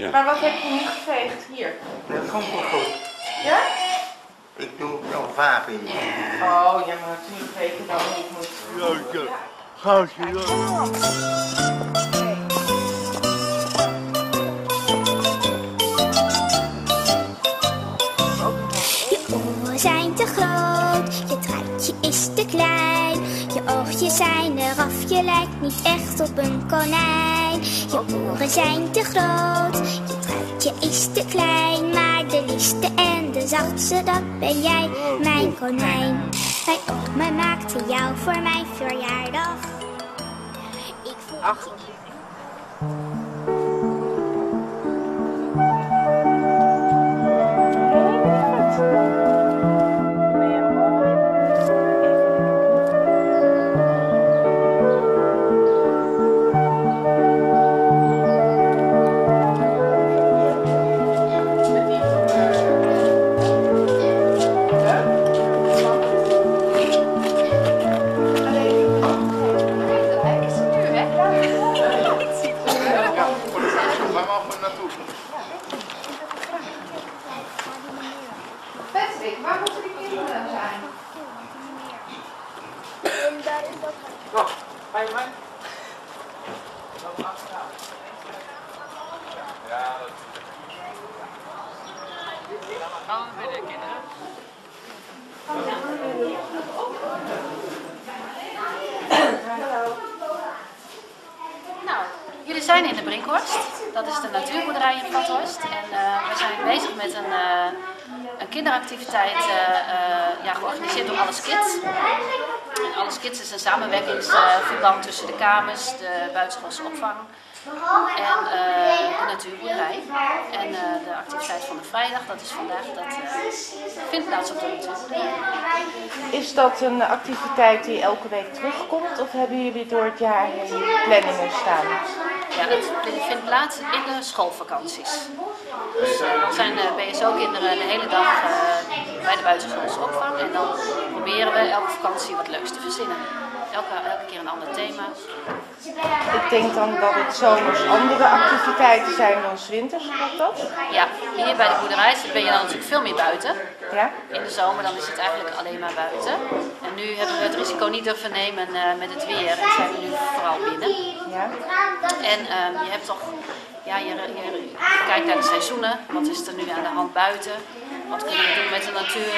Maar wat heb je nu geveegd hier? Dat komt wel goed. Ja? Ik doe het nog vaker hier. Oh, ja, maar natuurlijk weet je dan hoe het moet. Ja. Goud je oren zijn te groot, je truitje is te klein. Je oogjes zijn eraf, je lijkt niet echt op een konijn. Je oren zijn te groot, je truitje is te klein. Maar de liefste en de zachtste, dat ben jij, mijn konijn. Mijn oma maakte jou voor mijn verjaardag. Ik voel... Ach. Patrick, waar moeten die kinderen zijn? Daar is dat. Wacht, ga je mee? Ja, dat gaan we weer, kinderen. Nou, jullie zijn in de Brinkhorst. Dat is de natuurboerderij in Vathorst. En we zijn bezig met een kinderactiviteit georganiseerd door Alles Kids. En Alles Kids is een samenwerkingsverband tussen de kamers, de buitenschoolse opvang en de natuurboerderij. En de activiteit van de vrijdag, dat is vandaag, dat vindt plaats op de natuurboerderij. Is dat een activiteit die elke week terugkomt of hebben jullie door het jaar heen planningen staan? Ja, het vindt plaats in de schoolvakanties. Dus dan zijn de BSO-kinderen de hele dag bij de buitenschoolse opvang en dan proberen we elke vakantie wat leuks te verzinnen. Elke keer een ander thema. Ik denk dan dat het zomers andere activiteiten zijn dan 's winters, klopt dat? Ja, hier bij de boerderij ben je dan natuurlijk veel meer buiten. Ja? In de zomer dan is het eigenlijk alleen maar buiten. En nu hebben we het risico niet durven nemen met het weer en zijn we nu vooral binnen. Ja? En je hebt toch, ja, je kijkt naar de seizoenen. Wat is er nu aan de hand buiten? Wat kunnen we doen met de natuur?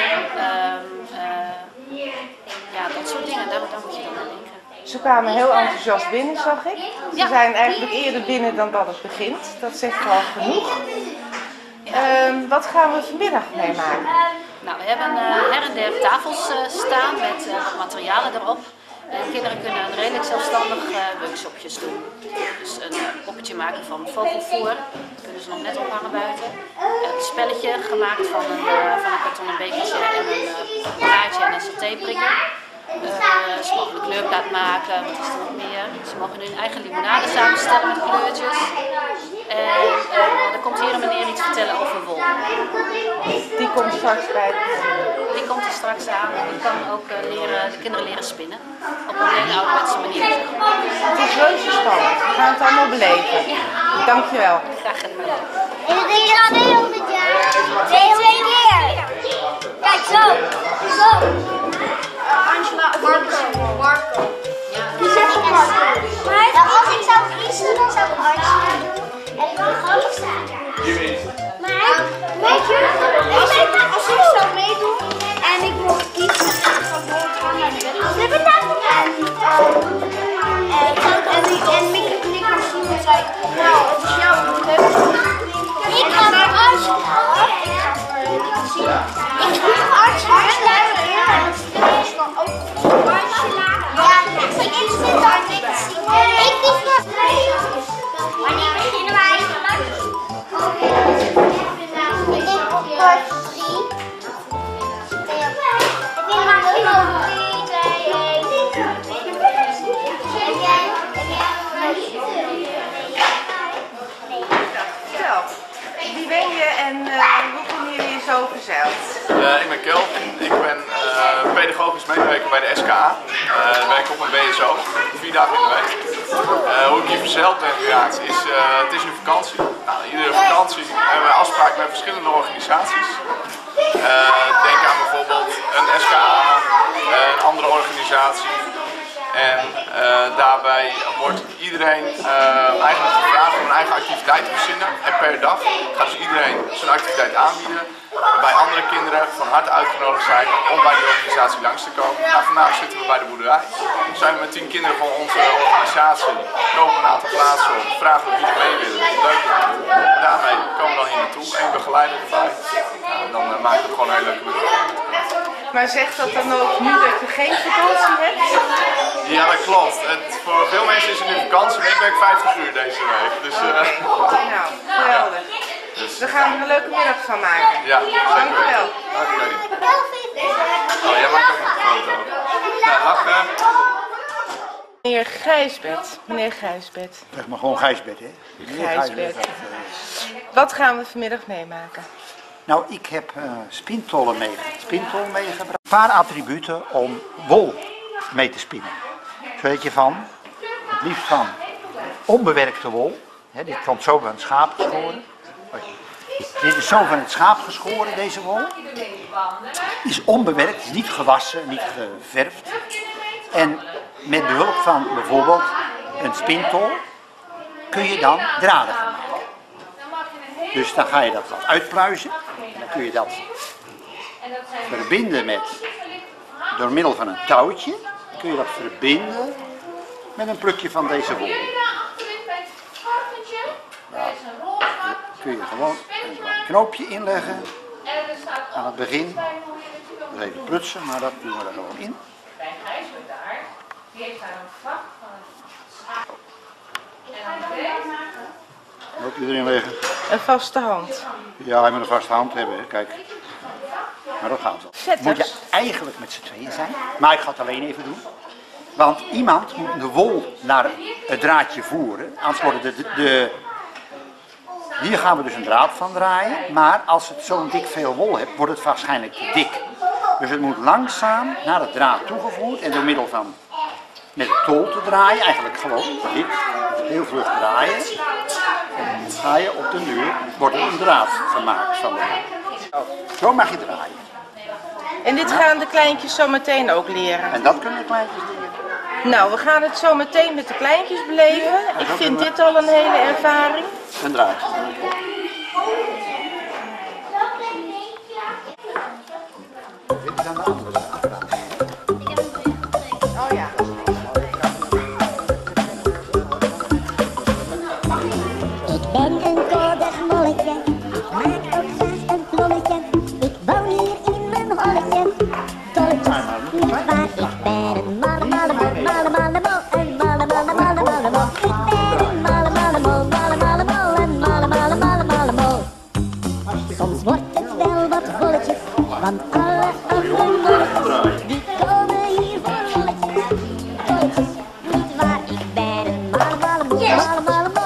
Ja, dat soort dingen, daar moet je dan aan denken. Ze kwamen heel enthousiast binnen, zag ik. Ze Ja. zijn eigenlijk eerder binnen dan dat het begint. Dat zegt al genoeg. Wat gaan we vanmiddag meemaken? Nou, we hebben her en der tafels staan met wat materialen erop. En kinderen kunnen redelijk zelfstandig workshopjes doen. Dus een poppetje maken van vogelvoer, dat kunnen ze nog net ophangen buiten. Een spelletje gemaakt van een kartonnen bekertje en een praatje en een satéprikker. Ze mogen een kleurplaat maken, wat is er nog meer? Ze mogen hun eigen limonade samenstellen met kleurtjes. En er komt hier een meneer iets vertellen over wol. Die komt straks bij de... Die komt er straks aan en die kan ook de kinderen leren spinnen. Op een hele ouderwetse manier. Het is reuze spannend. We gaan het allemaal beleven. Dankjewel. Graag gedaan. En dat deed je al 200 jaar. Twee keer. Kijk, zo. Zo. Angela, Marco. Die zegt ook Marco. Maar als ik zou kiezen, dan zou ik Angela doen. En ik wil gewoon staan. Maar, weet je, als ik zou meedoen en ik mocht kiezen, ik zou doorgaan naar de wedstrijd. En Mickey Knikker Simon zei, nou, het is jouw beurt. Ik ga voor Angela. Ik ga voor Angela. Dat is dan ook Angela. Ja, ik vind dat niks. Ik kies voor wanneer beginnen wij? Wie ben je en hoe komen jullie zo verzeild? Ik ben Kelvin, ik ben pedagogisch medewerker bij de SKA. Ik werk op een BSO, 4 dagen in de week. Hoe ik hier verzeild ben geraakt is, het is nu vakantie. Nou, iedere vakantie hebben we afspraken met verschillende organisaties. Denk aan bijvoorbeeld een SKA, een andere organisatie. En daarbij wordt iedereen eigenlijk gevraagd om een eigen activiteit te verzinnen. En per dag gaat dus iedereen zijn activiteit aanbieden. Waarbij andere kinderen van harte uitgenodigd zijn om bij die organisatie langs te komen. Nou, vandaag zitten we bij de boerderij. We zijn met 10 kinderen van onze organisatie. Komen een aantal plaatsen op, vragen of jullie mee willen. Dat is leuk. En daarmee komen we dan hier naartoe. En begeleiden erbij. Nou, dan maakt het gewoon een hele leuke middag. Maar zegt dat dan ook nu dat je geen vakantie hebt? Ja, dat klopt. Voor veel mensen is het nu vakantie, maar ik werk 50 uur deze week. Dus, Nou, geweldig. We gaan er een leuke middag van maken. Ja, dankjewel. Oké. Oh, jij maakt ook nog een foto. Nou, lachen. Meneer Gijsbert. Meneer Gijsbert. Zeg maar gewoon Gijsbert, hè? Gijsbert. Wat gaan we vanmiddag meemaken? Nou, ik heb spintol meegebracht. Een paar attributen om wol mee te spinnen. Zodat je het liefst van onbewerkte wol, hè, dit komt zo van het schaap geschoren. Dit is zo van het schaap geschoren, deze wol. Is onbewerkt, is niet gewassen, niet geverfd. En met behulp van bijvoorbeeld een spintol kun je dan draden gaan maken. Dus dan ga je dat wat uitpluizen. Dan kun je dat verbinden door middel van een touwtje. Kun je dat verbinden met een plukje van deze wol. Nou, kun je gewoon een knoopje inleggen aan het begin. Dat is even prutsen, maar dat doen we er gewoon in. Knoopje erin leggen. Een vaste hand. Ja, je moet een vaste hand hebben, hè. Kijk. Maar dat gaat wel. Moet je eigenlijk met z'n tweeën zijn, maar ik ga het alleen even doen. Want iemand moet de wol naar het draadje voeren, anders worden hier gaan we dus een draad van draaien, maar als het zo'n dik veel wol hebt, wordt het waarschijnlijk te dik. Dus het moet langzaam naar het draad toegevoerd en door middel van met de tol te draaien, eigenlijk gewoon dit, heel vlug draaien. En dan ga je op de duur, wordt er een draad gemaakt van de wol. Zo mag je draaien. En dit gaan de kleintjes zo meteen ook leren. En dat kunnen de kleintjes leren. Nou, we gaan het zo meteen met de kleintjes beleven. Ik vind dit al een hele ervaring. Een draadje. Dit is aan de andere draad. Oh ja. Ik ben een koddig molletje, ik maak ook graag een plolletje. Ik woon hier in mijn holletje, dolletjes, niet waar. Ik ben een malle mol, een malle mol. Ik ben een malle mol, een malle mol. Soms wordt het wel wat volletjes, want alle andere molletjes, die komen hier voor lolletjes. Dolletjes, niet waar. Ik ben een malle mol, een malle mol.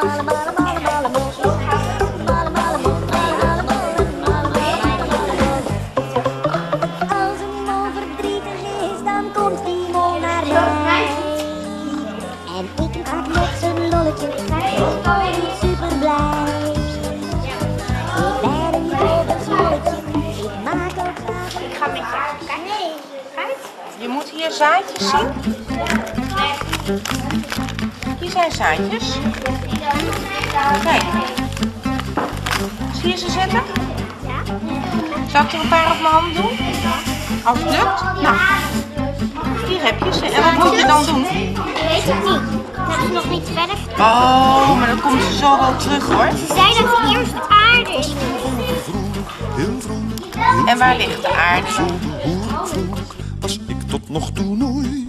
Super blij. Ik ben een koddig molletje. Ik maak ook graag. Ik ga met je kijken. Nee. Je moet hier zaadjes zien. Hier zijn zaadjes. Kijk. Zie je ze zitten? Zal ik er een paar op mijn hand doen? Als het lukt? Nou. Hier heb je ze. En wat moet je dan doen? Ik weet het niet. Dat is nog niet verder. Oh, maar dan komt ze zo wel terug hoor. Ze zei dat het eerst aarde is. En waar ligt de aarde? Was ik tot nog toe nooit.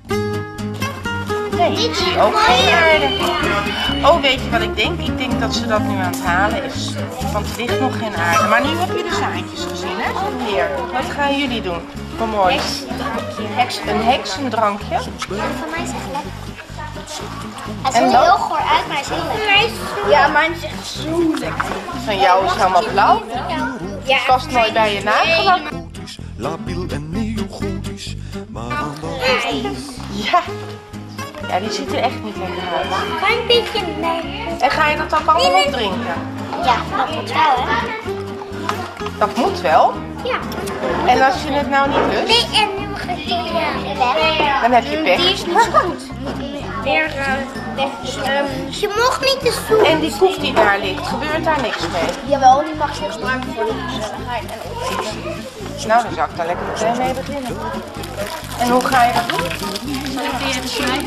Nee, ik zie ook geen aarde. Oh, weet je wat ik denk? Ik denk dat ze dat nu aan het halen is. Want er ligt nog geen aarde. Maar nu heb je de zaadjes gezien, hè? Hier, wat gaan jullie doen? Wat mooi. Een heksendrankje. Ja, van mij is het lekker. Hij En ziet er dan? heel goor uit, maar hij is heel lekker. Ja, mijn is echt zo lekker. Van jou is helemaal blauw. Ja, Past mooi bij je nagelak. Labiel en neogotisch. Maar aan de Ja. Ja, die ziet er echt niet lekker uit. Klein beetje mee. En ga je dat ook allemaal opdrinken? Ja, dat moet wel, hè? Dat moet wel. Ja. En als je het nou niet lust, Nee, en nu ga ik weg. dan heb je pech. Die is niet zo goed. Weer weg. Je mocht niet te zoeken. En die koef die daar ligt, gebeurt daar niks mee? Jawel, die mag je gebruiken voor de gezelligheid en opeten. Nou, dan zou ik daar lekker meteen mee beginnen. En hoe ga je dat doen? Zal ik die even snijden?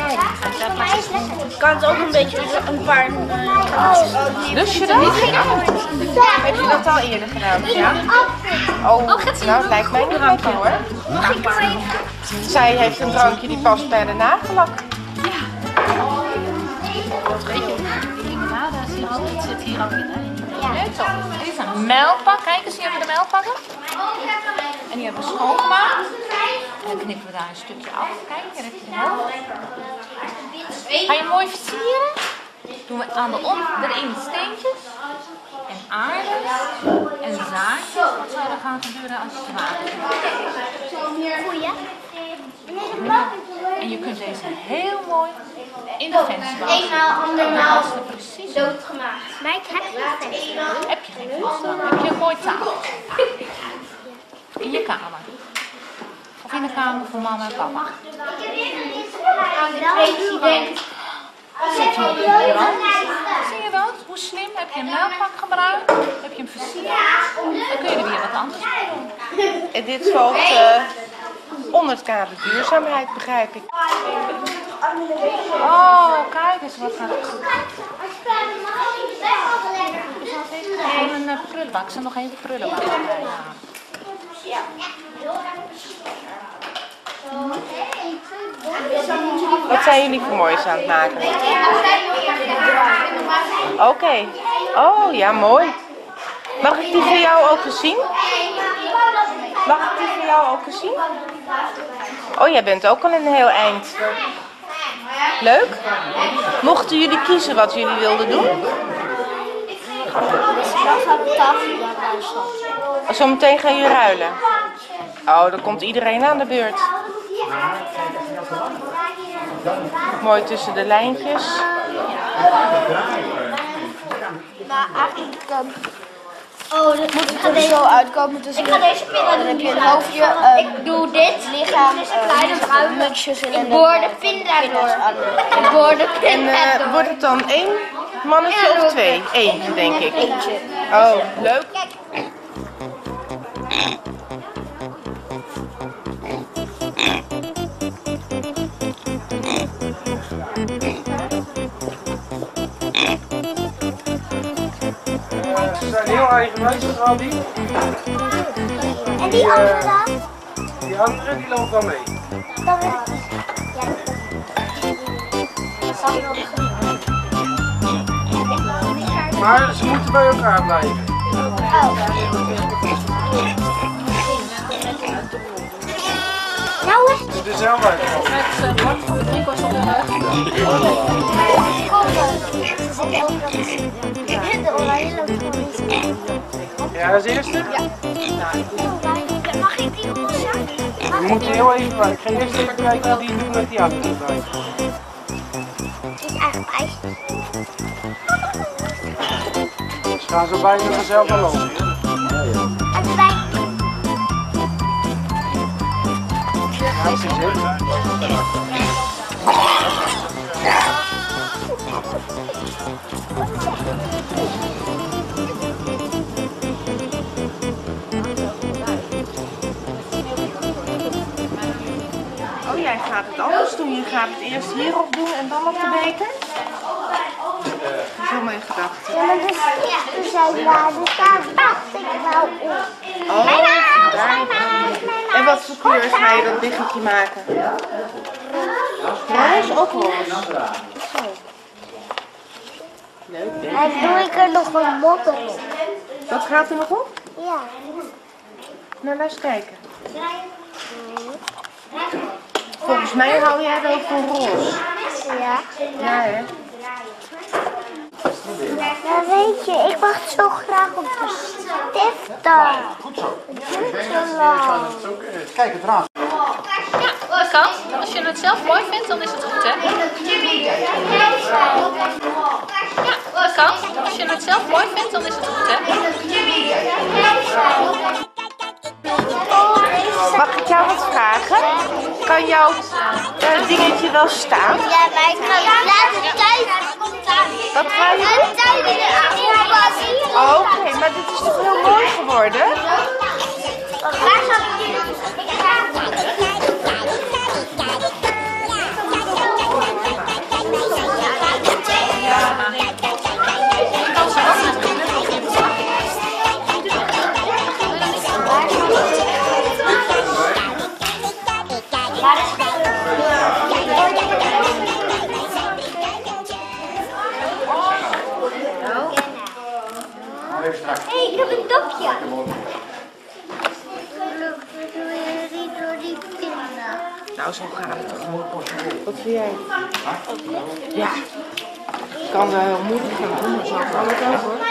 Je kan het ook een beetje een paar... Lust je dat? Heb je dat al eerder gedaan? Ja? Oh, nou, het lijkt mij niet lekker hoor. Mag ik er even? Zij heeft een drankje die past bij de nagellak. Limonade zit hier ook in. Zo, dit is een melkpak. Kijk eens, hier hebben we de melkpakken. En die hebben we schoongemaakt. En dan knippen we daar een stukje af. Kijk, hier heb je de helft. Ga je mooi versieren. Doen we aan de erin steentjes. En aarde. En zaadjes. Wat zou er gaan gebeuren als je het water Goeie. En je kunt deze heel mooi in de vensterbank. Eenmaal, andermaal Precies. doodgemaakt. Maar ik heb geen venster. Heb je geen vensterbank? Heb je een mooi tafel? In je kamer. Of in de kamer van mama en papa. Zet je hem op je rand. Zie je dat? Hoe slim? Heb je een melkpak gebruikt? Heb je hem versierd? Dan kun je er weer wat anders mee doen. En dit valt onder het kader duurzaamheid, begrijp ik. Oh, kijk eens wat gaat het goed. Even een prullenbak. Ik zal nog even prullenbak erbij halen. Wat zijn jullie voor moois aan het maken? Oké. Oh, ja, mooi. Mag ik die voor jou ook eens zien? Mag ik die voor jou ook eens zien? Oh, jij bent ook al een heel eind. Leuk? Mochten jullie kiezen wat jullie wilden doen? Zometeen gaan jullie ruilen. Oh, dan komt iedereen aan de beurt. Mooi tussen de lijntjes. Maar eigenlijk moet het er zo uitkomen. Dus ik ga deze pinnen. Dan heb je een hoofdje. Ik doe dit. Lichaam. Mutsjes en ik boor de pin daardoor. Ik boor de pin daardoor. En wordt het dan 1 mannetje of 2? Eentje, denk ik. Eentje. Oh, leuk. Ze zijn heel eigenwijzig, al die. En die andere dan? Die andere die loopt wel mee. Dan wil ik die. Maar ze moeten bij elkaar blijven. Nou, Ze er zelf uitkomen. Met Bart van de Drinkwas op de rug. Ja, als eerste? mag ik die roze? We moeten heel even kijken. Ik ga eerst even kijken hoe die doen met die andere erbij. Die is eigenlijk ijs. Ze gaan zo bijna vanzelf wel lopen. En bij. Ja, ze zitten. Oh, jij gaat het anders doen. Je gaat het eerst hierop doen en dan op de beker? Dat is wel mijn gedachte. Ja, maar dus zei waar, dus daar dacht ik wel op. Oh, daar. En wat voor kleur ga je dat biggetje maken? Roze of roze? Leuk, hè? En doe ik er nog een modder op. Wat gaat er nog op? Ja. Nou, laat eens kijken. Volgens mij hou jij wel van roze. Ja. Ja, hè? Ja, weet je, ik wacht zo graag op de stiften. Goed zo. Het duurt zo lang. Kijk, het raam. Ja, dat kan. Als je het zelf mooi vindt, dan is het goed, hè? Ja, dat kan. Als je het zelf mooi vindt, dan is het goed, hè? Mag ik jou wat vragen? Kan jouw dingetje wel staan? Ja, wij kunnen laten thuis. Wat ga je doen? Oh, oké, maar dit is toch heel mooi geworden? Waar zal ik Hey, ik heb een dopje. Nou, zo gaat het toch. Wat vind jij? Ja. Ik kan wel heel moeilijk gaan doen, maar zo kan het ook hoor.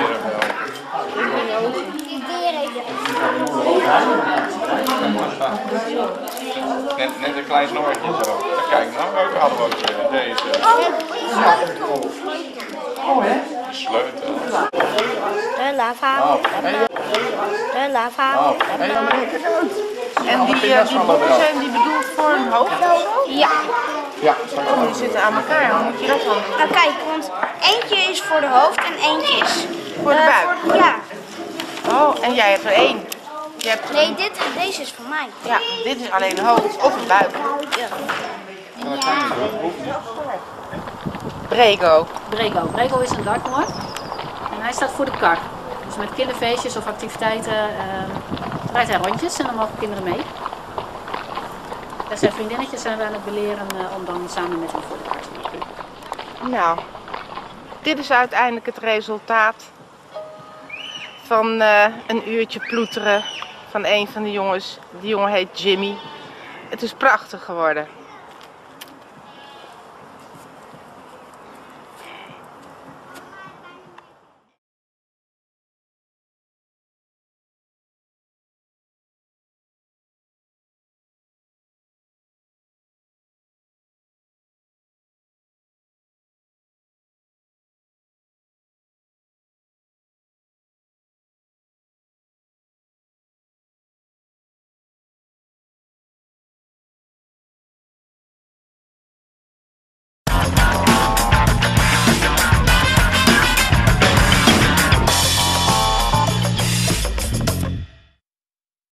Net een klein snorretje zo. Kijk, nou welke hadden we ook weer? Deze. Oh, hè? Sleutel. De lava. De lava. En die boeken zijn die bedoeld voor een hoofd? Ja. Ja, Oh, die zitten aan elkaar. Hoe moet je dat dan doen? Nou kijk, want eentje is voor de hoofd en eentje is Voor de buik? Ja. Oh, en jij hebt er één. Je hebt... Nee, deze is voor mij. Ja, dit is alleen een hoofd of een buik. Brego. Brego is een dartmoor. En hij staat voor de kar. Dus met kinderfeestjes of activiteiten rijdt hij rondjes en dan mogen kinderen mee. En zijn vriendinnetjes zijn we aan het beleren om dan samen met hem voor de kar te lopen. Nou, dit is uiteindelijk het resultaat van een uurtje ploeteren van een van de jongens. Die jongen heet Jimmy. Het is prachtig geworden.